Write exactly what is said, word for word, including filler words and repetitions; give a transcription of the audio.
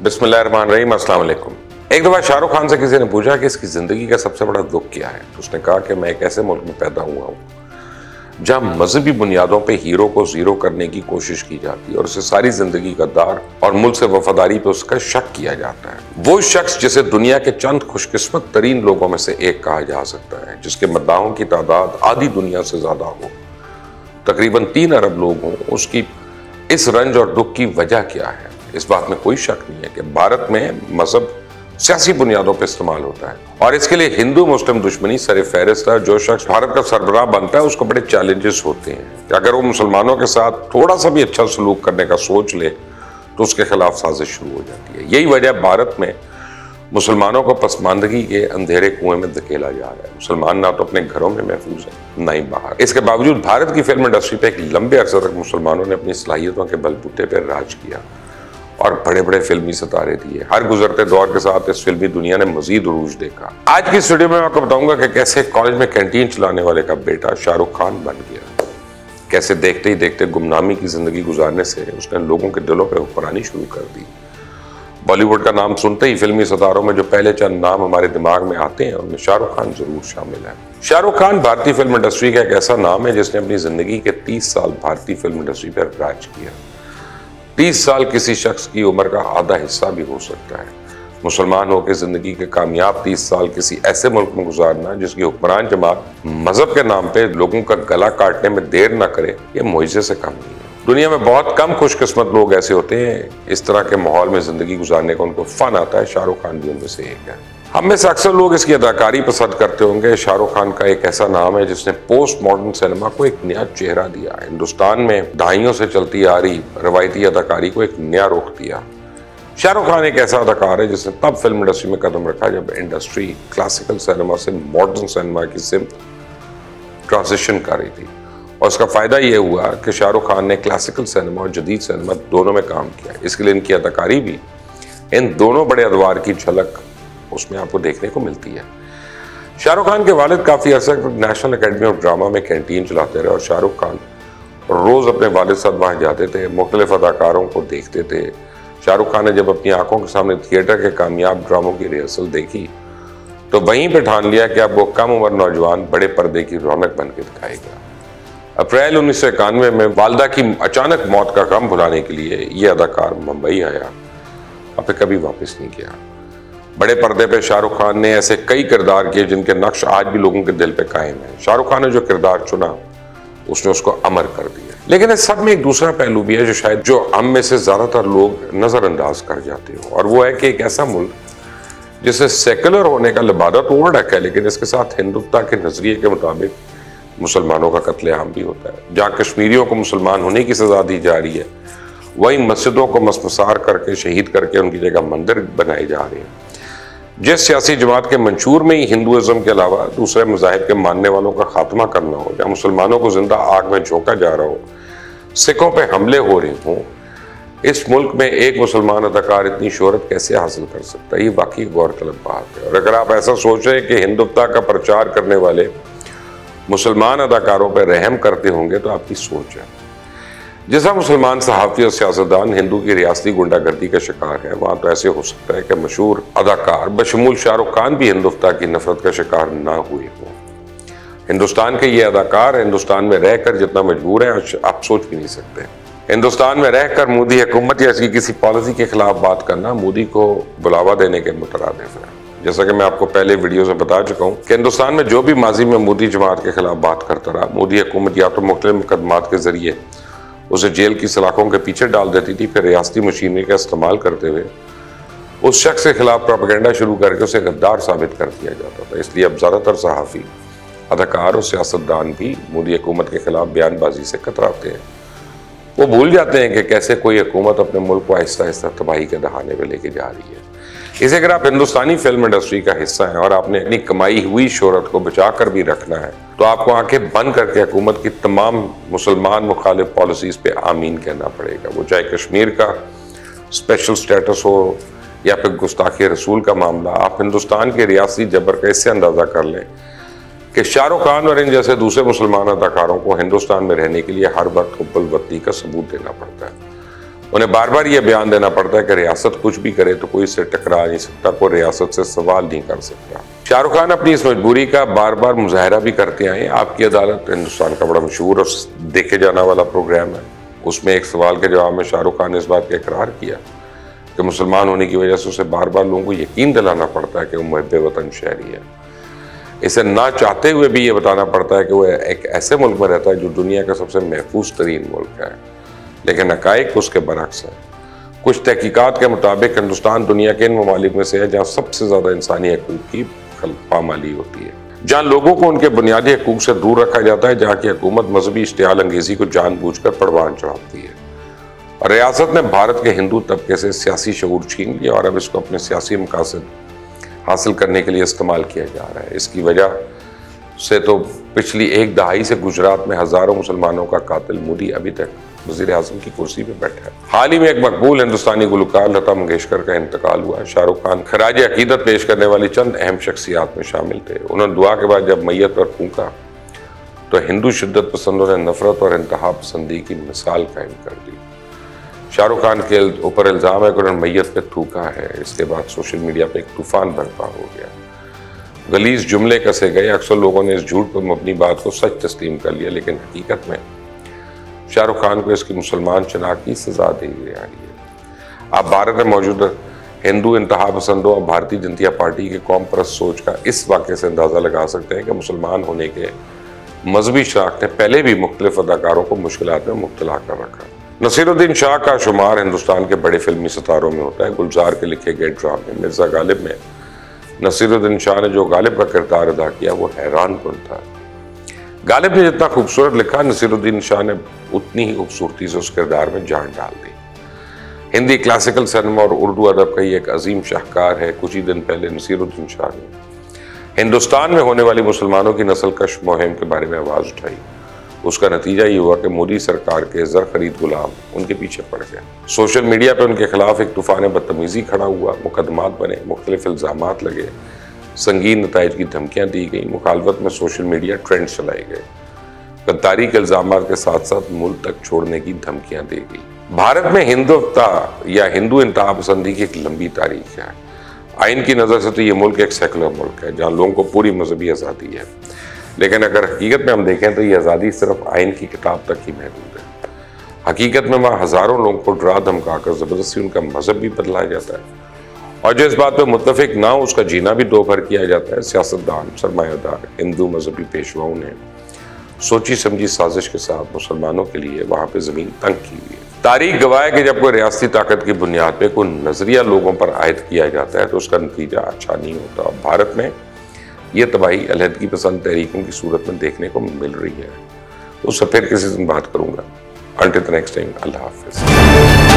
बिस्मिल्लाहिर्रहमानिर्रहीम, अस्सलाम वालेकुम। एक दफ़ा शाहरुख खान से किसी ने पूछा कि इसकी ज़िंदगी का सबसे बड़ा दुख क्या है। तो उसने कहा कि मैं एक ऐसे मुल्क में पैदा हुआ हूँ जहाँ मजहबी बुनियादों पे हीरो को ज़ीरो करने की कोशिश की जाती है और उसे सारी ज़िंदगी गद्दार और मुल्क से वफादारी पे उसका शक किया जाता है। वो शख्स जिसे दुनिया के चंद खुशकिस्मत तरीन लोगों में से एक कहा जा सकता है, जिसके मद्दाहों की तादाद आधी दुनिया से ज़्यादा हो, तकरीबन तीन अरब लोग हों, उसकी इस रंज और दुख की वजह क्या है। इस बात में कोई शक नहीं है कि भारत में मजहब सियासी बुनियादों पर इस्तेमाल होता है और इसके लिए हिंदू मुस्लिम दुश्मनी सर फहरिस्त है। जो शख्स भारत का सरबराह बनता है उसको बड़े चैलेंजेस होते हैं कि अगर वो मुसलमानों के साथ थोड़ा सा भी अच्छा सलूक करने का सोच ले तो उसके खिलाफ साजिश शुरू हो जाती है। यही वजह भारत में मुसलमानों को पसमानदगी के अंधेरे कुएं में धकेला जा रहा है। मुसलमान ना तो अपने घरों में महफूज है, ना ही बाहर। इसके बावजूद भारत की फिल्म इंडस्ट्री पे एक लंबे अरसे तक मुसलमानों ने अपनी सलाहियतों के बलबूते पर राज किया और बड़े बड़े फिल्मी सितारे दिए। हर गुजरते दौर के साथ इस फिल्मी दुनिया ने मजीद उरूज देखा। आज की इस वीडियो में मैं आपको बताऊंगा कि कैसे कॉलेज में कैंटीन चलाने वाले का बेटा शाहरुख खान बन गया, कैसे देखते ही देखते गुमनामी की जिंदगी गुजारने से उसने लोगों के दिलों पर हुक्मरानी शुरू कर दी। बॉलीवुड का नाम सुनते ही फिल्मी सितारों में जो पहले चंद नाम हमारे दिमाग में आते हैं उनमें शाहरुख खान जरूर शामिल है। शाहरुख खान भारतीय फिल्म इंडस्ट्री का एक ऐसा नाम है जिसने अपनी जिंदगी के तीस साल भारतीय फिल्म इंडस्ट्री पर राज किया। तीस साल किसी शख्स की उम्र का आधा हिस्सा भी हो सकता है। मुसलमान होकर जिंदगी के कामयाब तीस साल किसी ऐसे मुल्क में गुजारना जिसकी हुक्मरान जमात मजहब के नाम पे लोगों का गला काटने में देर ना करे, ये मुआजिजे से कम नहीं है। दुनिया में बहुत कम खुशकिस्मत लोग ऐसे होते हैं इस तरह के माहौल में जिंदगी गुजारने का उनको फन आता है। शाहरुख खान भी उनमें से एक है। हम में से अक्सर लोग इसकी अदाकारी पसंद करते होंगे। शाहरुख खान का एक ऐसा नाम है जिसने पोस्ट मॉडर्न सिनेमा को एक नया चेहरा दिया। हिंदुस्तान में दहाइयों से चलती आ रही रवायती अदाकारी को एक नया रुख दिया। शाहरुख खान एक ऐसा अदाकार है जिसने तब फिल्म इंडस्ट्री में कदम रखा जब इंडस्ट्री क्लासिकल सिनेमा से मॉडर्न सिनेमा की सिमत ट्रांजिशन कर रही थी और उसका फायदा यह हुआ कि शाहरुख खान ने क्लासिकल सिनेमा और जदीद सिनेमा दोनों में काम किया। इसके लिए इनकी अदाकारी भी इन दोनों बड़े अदवार की झलक उसमें आपको देखने को मिलती है। शाहरुख खान के वालिद काफी अर्से तक नेशनल एकेडमी ऑफ ड्रामा में कैंटीन चलाते रहे और शाहरुख खान रोज अपने वालिद साथ वहां जाते थे, मुख्तलिफ अदाकारों को देखते थे। शाहरुख खान ने जब अपनी आंखों के सामने थिएटर के कामयाब ड्रामों की रिहर्सल देखी तो वहीं पे ठान लिया कि अब वो कम उम्र नौजवान बड़े पर्दे की रौनक बन के दिखाएगा। अप्रैल उन्नीस सौ इक्यानवे में वालदा की अचानक मौत का गम भुलाने के लिए ये अदाकार मुंबई आया और फिर कभी वापस नहीं गया। बड़े पर्दे पे शाहरुख खान ने ऐसे कई किरदार किए जिनके नक्श आज भी लोगों के दिल पे कायम है। शाहरुख खान ने जो किरदार चुना उसने उसको अमर कर दिया। लेकिन इस सब में एक दूसरा पहलू भी है जो शायद जो हम में से ज्यादातर लोग नजरअंदाज कर जाते हो, और वो है कि एक ऐसा मुल्क जिसे सेकुलर होने का लिबादा तो ओढ़ रखा है लेकिन इसके साथ हिंदुत्व के नजरिए के मुताबिक मुसलमानों का कत्लेआम भी होता है। जहाँ कश्मीरियों को मुसलमान होने की सजा दी जा रही है वहीं मस्जिदों को मसमसार करके शहीद करके उनकी जगह मंदिर बनाए जा रहे हैं। जिस सियासी जमात के मंशूर में ही हिंदुइज्म के अलावा दूसरे मज़ाहिब के मानने वालों का खात्मा करना हो, जहाँ मुसलमानों को जिंदा आग में झोंका जा रहा हो, सिखों पे हमले हो रहे हों, इस मुल्क में एक मुसलमान अदाकार इतनी शोहरत कैसे हासिल कर सकता है, ये वाकई गौरतलब बात है। और अगर आप ऐसा सोच रहे हैं कि हिंदुत्व का प्रचार करने वाले मुसलमान अदाकारों पर रहम करते होंगे तो आपकी सोच है। जैसा मुसलमान सहाफ़ी और सियासतदान हिंदू की रियासती गुंडागर्दी का शिकार है, वहाँ तो ऐसे हो सकता है कि मशहूर अदाकार बशमूल शाहरुख खान भी हिंदुत्व की नफरत का शिकार ना हुए हों। हिंदुस्तान के ये अदाकार हिंदुस्तान में रहकर जितना मजबूर है आप सोच भी नहीं सकते। हिंदुस्तान में रहकर मोदी हुकूमत या इसकी किसी पॉलिसी के खिलाफ बात करना मोदी को बुलावा देने के मुतरादिफ है। जैसा कि मैं आपको पहले वीडियो में बता चुका हूँ कि हिंदुस्तान में जो भी माजी में मोदी जमात के खिलाफ बात करता रहा, मोदी हुकूमत या तो मुख्तलिफ मुकदमात के जरिए उसे जेल की सलाखों के पीछे डाल देती थी, फिर रियासती मशीनरी का इस्तेमाल करते हुए उस शख्स के खिलाफ प्रोपेगेंडा शुरू करके उसे गद्दार साबित कर दिया जाता था। इसलिए अब ज़्यादातर सहाफ़ी, अदाकार और सियासतदान भी मोदी हुकूमत के खिलाफ बयानबाजी से कतराते हैं। वो भूल जाते हैं कि कैसे कोई हुकूमत अपने मुल्क को आहिस्ता आहिस्ता तबाही के दहाने पर लेके जा रही है। इसे अगर आप हिंदुस्तानी फिल्म इंडस्ट्री का हिस्सा हैं और आपने अपनी कमाई हुई शोहरत को बचा कर भी रखना है तो आपको आंखें बंद करके हुकूमत की तमाम मुसलमान मुखालिफ पॉलिसीज पे आमीन कहना पड़ेगा। वो चाहे कश्मीर का स्पेशल स्टेटस हो या फिर गुस्ताखी रसूल का मामला। आप हिंदुस्तान के रियासी जबर का इससे अंदाजा कर लें कि शाहरुख खान और इन जैसे दूसरे मुसलमान अदाकारों को हिंदुस्तान में रहने के लिए हर वक्त हुब्बुल वतनी का सबूत देना पड़ता है। उन्हें बार बार यह बयान देना पड़ता है कि रियासत कुछ भी करे तो कोई इससे टकरा नहीं सकता, कोई रियासत से सवाल नहीं कर सकता। शाहरुख खान अपनी इस मजबूरी का बार बार मुजाहरा भी करते आए। आपकी अदालत हिंदुस्तान का बड़ा मशहूर और देखे जाने वाला प्रोग्राम है। उसमें एक सवाल के जवाब में शाहरुख खान ने इस बात का इकरार किया कि मुसलमान होने की वजह से उसे बार बार लोगों को यकीन दिलाना पड़ता है कि वो मुहब्बे वतन शहरी है। इसे ना चाहते हुए भी ये बताना पड़ता है कि वो एक ऐसे मुल्क में रहता है जो दुनिया का सबसे महफूज तरीन मुल्क है, लेकिन हकायक उसके बरक्स है। कुछ तहकीकात के मुताबिक हिंदुस्तान दुनिया के इन ममालिक में से है जहाँ सबसे ज़्यादा इंसानी हकूक़ की पामाली होती है, जहाँ लोगों को उनके बुनियादी हकूक़ से दूर रखा जाता है, जहाँ की हुकूमत मजहबी इश्तियाल अंगेज़ी को जानबूझकर परवान चढ़ाती है। और रियासत ने भारत के हिंदू तबके से सियासी शऊर छीन लिया और अब इसको अपने सियासी मकासद हासिल करने के लिए इस्तेमाल किया जा रहा है। इसकी वजह से तो पिछली एक दहाई से गुजरात में हज़ारों मुसलमानों का कातिल मोदी अभी तक वज़ीर आज़म की कुर्सी पे बैठा है। हाल ही में एक मकबूल हिंदुस्तानी गुलकार लता मंगेशकर का इंतकाल हुआ। शाहरुख खान खराज अकीदत पेश करने वाली चंद अहम शख्सियात में शामिल थे। उन्होंने दुआ के बाद जब मैयत पर फूंका तो हिंदू शिद्दत पसंदों ने नफरत और इंतहा पसंदी की मिसाल कायम कर दी। शाहरुख खान के ऊपर इल्ज़ाम है कि उन्होंने मैयत पे थूका है। इसके बाद सोशल मीडिया पर एक तूफान बर्पा हो गया, गलीज जुमले कसे गए। अक्सर लोगों ने इस झूठ पर मबनी बात को सच तस्लीम कर लिया, लेकिन हकीकत में शाहरुख खान को इसकी मुसलमान शनाख्त की सजा दी जा रही है। आप भारत में मौजूद हिंदू इंतहा पसंदों और भारतीय जनता पार्टी के कौम परस्त सोच का इस वाक़े से अंदाज़ा लगा सकते हैं कि मुसलमान होने के मजहबी शनाख्त ने पहले भी मुख्तलिफ अदाकारों को मुश्किलात में मुब्तला कर रखा। नसीरुद्दीन शाह का शुमार हिंदुस्तान के बड़े फिल्मी सितारों में होता है। गुलजार के लिखे गए ड्रामे मिर्ज़ा गालिब में नसीरुद्दीन शाह ने जो गालिब का किरदार अदा किया वो हैरान कुन था। गालिब ने जितना खूबसूरत लिखा, नसीरुद्दीन शाह ने उतनी ही खूबसूरती से उस किरदार में जान डाल दी। हिंदी क्लासिकल सिनेमा और उर्दू अदब का ये एक अजीम शाहकार है। कुछ ही दिन पहले नसीरुद्दीन शाह ने हिंदुस्तान में होने वाली मुसलमानों की नस्ल कश मुहिम के बारे में आवाज़ उठाई। उसका नतीजा ये हुआ कि मोदी सरकार के ज़र खरीद गुलाम उनके पीछे पड़ गए। सोशल मीडिया पर उनके खिलाफ एक तूफान बदतमीज़ी खड़ा हुआ, मुकदमात बने, मुख्तलिफ इल्ज़ामात लगे, संगीन नताइज की धमकियाँ दी गई, मुखालफत में सोशल मीडिया ट्रेंड चलाए गए, गद्दारी के इल्ज़ामात के साथ साथ मुल्क तक छोड़ने की धमकियाँ दी गई। भारत में हिंदुत्व या हिंदू इंतहा पसंदी की एक लंबी तारीख है। आइन की नज़र से तो ये मुल्क एक सेकुलर मुल्क है जहाँ लोगों को पूरी मजहबी आज़ादी है, लेकिन अगर हकीकत में हम देखें तो ये आज़ादी सिर्फ आइन की किताब तक ही महदूद है। हकीकत में वहाँ हज़ारों लोगों को डरा धमका कर ज़बरदस्ती उनका मजहब भी बदलाया जाता है, और जो इस बात पर मुत्तफिक ना हो उसका जीना भी दोभर किया जाता है। सियासतदान, सरमायादार, हिंदू मजहबी पेशवाओं ने सोची समझी साजिश के साथ मुसलमानों के लिए वहाँ पर ज़मीन तंग की हुई है। तारीख गवाह है कि जब कोई रियासती ताकत की बुनियाद पर कोई नज़रिया लोगों पर आयद किया जाता है तो उसका नतीजा अच्छा नहीं होता। भारत में ये तबाही अलहदगी पसंद तहरीकों की सूरत में देखने को मिल रही है। तो उससे फिर किसी दिन बात करूँगा। अंटिल द नेक्स्ट टाइम, अल्लाह हाफ़िज़।